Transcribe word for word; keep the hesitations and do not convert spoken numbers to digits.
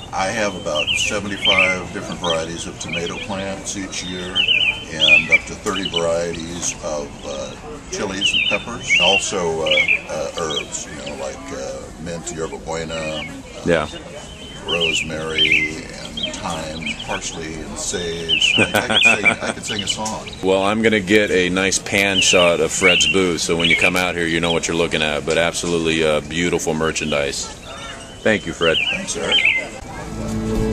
I have about seventy-five different varieties of tomato plants each year, and up to thirty varieties of uh, chilies and peppers. Also uh, uh, herbs, you know, like uh, mint, yerba buena, uh, Yeah. rosemary, and thyme, parsley, and sage. I, I, could sing, I could sing a song. Well, I'm going to get a nice pan shot of Fred's booth, so when you come out here, you know what you're looking at. But absolutely uh, beautiful merchandise. Thank you, Fred. Thanks, Eric.